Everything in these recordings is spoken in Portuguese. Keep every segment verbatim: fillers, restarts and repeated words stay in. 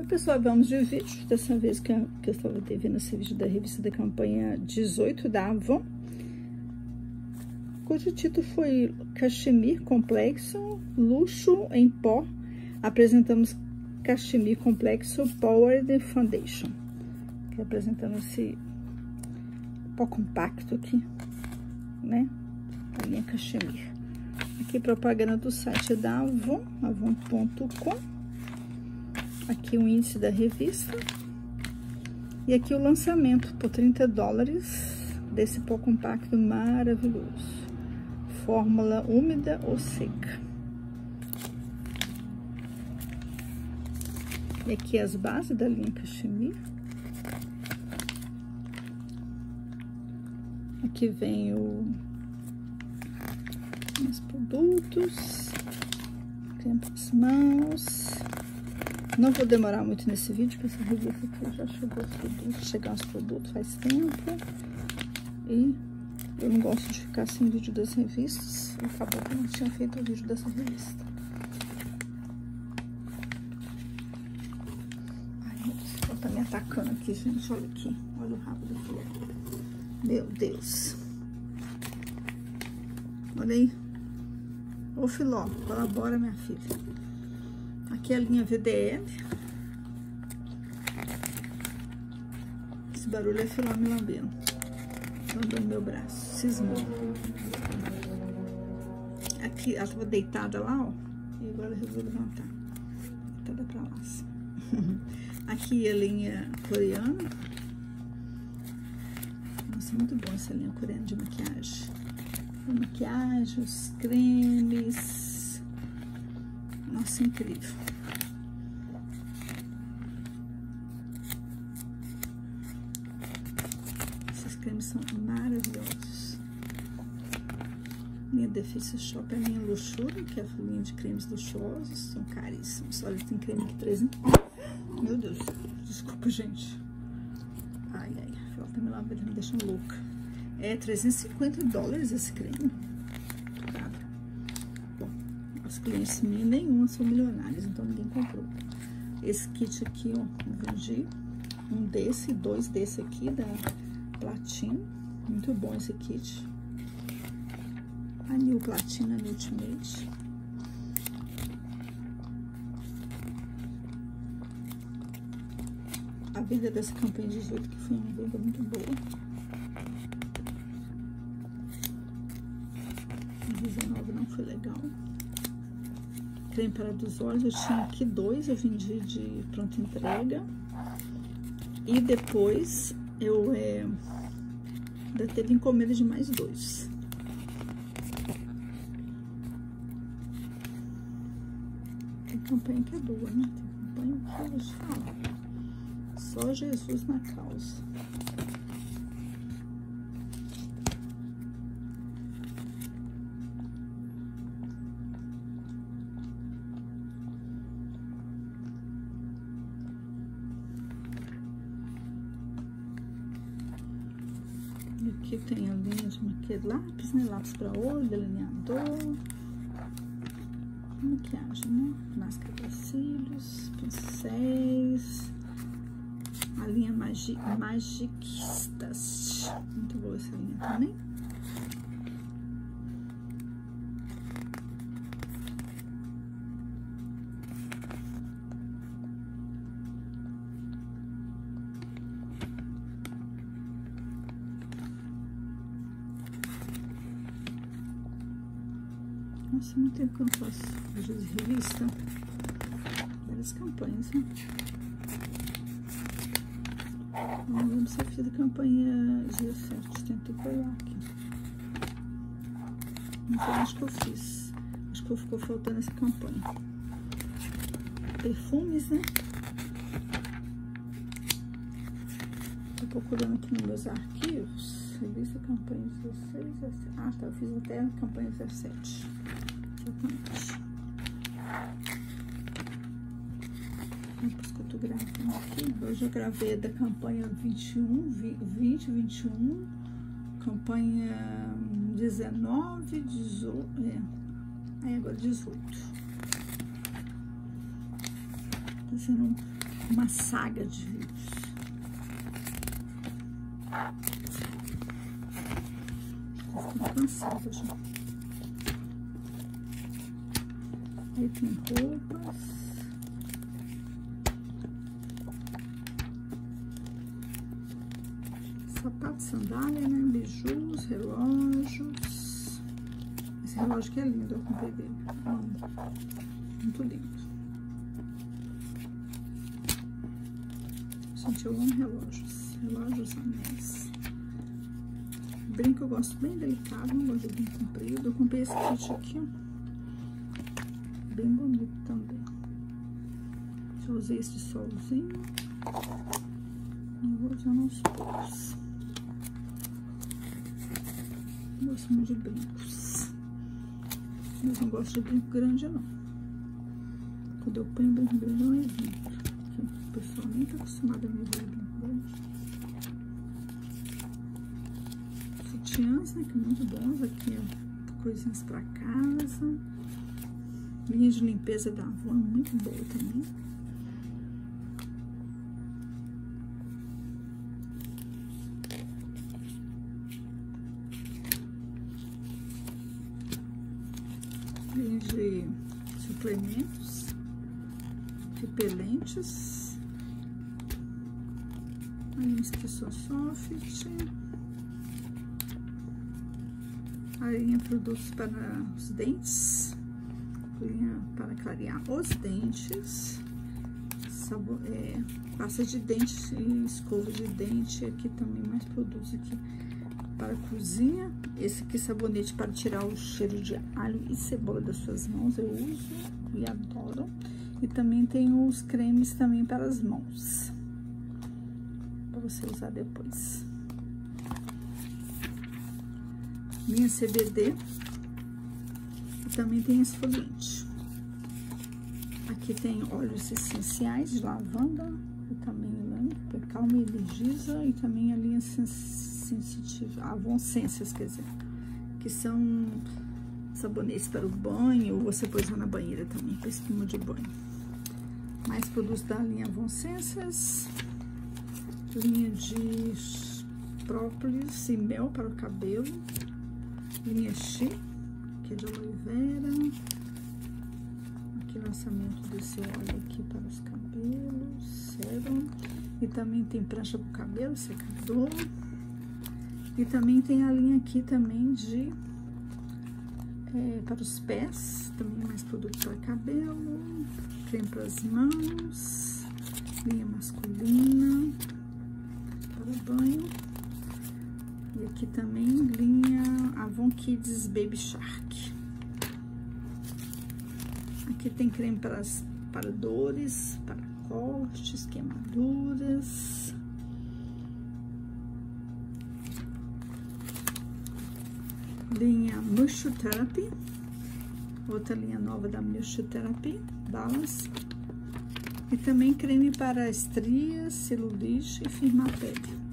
Oi pessoal, vamos de vídeo. Dessa vez que eu, que eu estava vendo esse vídeo da revista da campanha dezoito da Avon, cujo título foi Cachemir Complexo Luxo em Pó. Apresentamos Cachemir Complexo Powered Foundation, que apresentando esse pó compacto aqui, né? A linha Cachemir. Aqui propaganda do site da Avon, avon ponto com. Aqui o índice da revista. E aqui o lançamento por trinta dólares desse pó compacto maravilhoso. Fórmula úmida ou seca. E aqui as bases da linha Cachemir. Aqui vem o os produtos, creme para as mãos. Não vou demorar muito nesse vídeo, porque essa revista aqui já chegou os produtos, chegar os produtos faz tempo. E eu não gosto de ficar sem vídeo das revistas. Acabou que eu não tinha feito o vídeo dessa revista. Ai, meu Deus, ela tá me atacando aqui, gente. Olha aqui, olha o rabo do filé. Meu Deus. Olha aí. Ô Filó, colabora, minha filha. Aqui é a linha V D L. Esse barulho é Filó me lambendo. Lambendo meu braço. Cismou. Aqui, ela tava deitada lá, ó. E agora ela resolveu levantar. Deitada pra lá. Aqui é a linha coreana. Nossa, muito bom essa linha coreana de maquiagem. A maquiagem, os cremes. Nossa, incrível. Esses cremes são maravilhosos. Linha Defício Shop é a minha luxúria, que é a linha de cremes luxuosos. São caríssimos. Olha, tem creme aqui três. Meu Deus, desculpa, gente. Ai, ai, ela tá me lavando, me deixando louca. É trezentos e cinquenta dólares esse creme. Caro. Bom, os clientes minhas, nenhuma são milionários, então ninguém comprou. Esse kit aqui, ó, eu vendi um desse, dois desse aqui da Platina. Muito bom esse kit. A New Platina Ultimate. A venda dessa campanha de dezoito, que foi uma venda muito boa. dezenove não foi legal. Creme para dos olhos, eu tinha aqui dois, eu vendi de pronta entrega. E depois eu é, ainda teve encomenda de mais dois. Tem campanha que é boa, né? Tem campanha que eu vou te falar. Só Jesus na causa. Aqui tem a linha de maquiagem, lápis, né? Lápis para olho, delineador, maquiagem, né? Máscara para cílios, pincéis, a linha Magi Magiquistas. Muito boa essa linha também. Nossa, muito tempo que eu não faço vídeo de revista. Várias campanhas, né? Não lembro se eu fiz da campanha dezessete, tentei colar aqui. Então, acho que eu fiz. Acho que ficou faltando essa campanha. Perfumes, né? Tô procurando aqui nos meus arquivos. Revista campanha dezesseis, dezessete. Ah, tá. Eu fiz até a campanha dezessete. Exatamente. Depois que eu tô gravando aqui, hoje eu gravei da campanha vinte e um, vinte, vinte e um, campanha dezenove, dezoito, é, aí agora dezoito. Tá sendo uma saga de vídeos. Tô ficando cansada já. Aí tem roupas. Sapato, sandália, né? Bijus, relógios. Esse relógio que é lindo, eu comprei dele. Hum, muito lindo. Gente, eu amo relógios. Relógios, anéis. Brinco eu gosto bem delicado, não gosto de brinco comprido. Eu comprei esse kit aqui, ó. Bem bonito também. Já usei esse solzinho. Eu vou usando aos poucos. Gosto muito de brincos. Mas não gosto de brinco grande, não. Quando eu ponho brinco grande, eu evito. O pessoal nem tá acostumado a me ver brinco grande. Sutiãs, né? Que é muito bons. Aqui, ó, coisinhas pra casa. Linha de limpeza da Avon, muito boa também. Linha de suplementos, repelentes, a linha Esquistosoft, a linha produtos para os dentes, linha para clarear os dentes, sabor, é, pasta de dente e escova de dente, aqui também mais produtos aqui para a cozinha. Esse aqui sabonete para tirar o cheiro de alho e cebola das suas mãos, eu uso e adoro. E também tem os cremes também para as mãos, para você usar depois. Linha C B D. E também tem esfoliante. Aqui tem óleos essenciais de lavanda e também lampa, calma e energiza, e também a linha sensitiva, Avon Senses, quer dizer, que são sabonetes para o banho, ou você pode usar na banheira também, para espuma de banho. Mais produtos da linha Avon Senses, linha de própolis e mel para o cabelo, linha Chi, que é de aloe vera. Aqui lançamento desse óleo aqui para os cabelos, sérum. E também tem prancha para o cabelo, secador. E também tem a linha aqui também de é, para os pés, também mais produto para cabelo, creme para as mãos, linha masculina para banho. E aqui também linha Avon Kids Baby Shark. Aqui tem creme para, as, para dores, para cortes, queimaduras. Linha Moisture Therapy, outra linha nova da Moisture Therapy, Balance. E também creme para estrias, celulite e firmar a pele.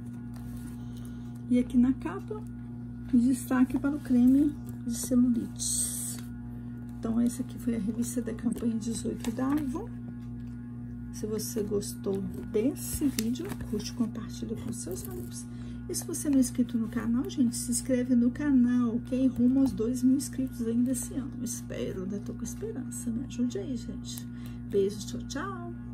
E aqui na capa, destaque para o creme de celulites. Então, essa aqui foi a revista da campanha dezoito da Avon. Se você gostou desse vídeo, curte e compartilha com seus amigos. E se você não é inscrito no canal, gente, se inscreve no canal, que é rumo aos dois mil inscritos ainda esse ano. Espero, ainda tô com esperança, me ajude aí, gente. Beijo, tchau, tchau!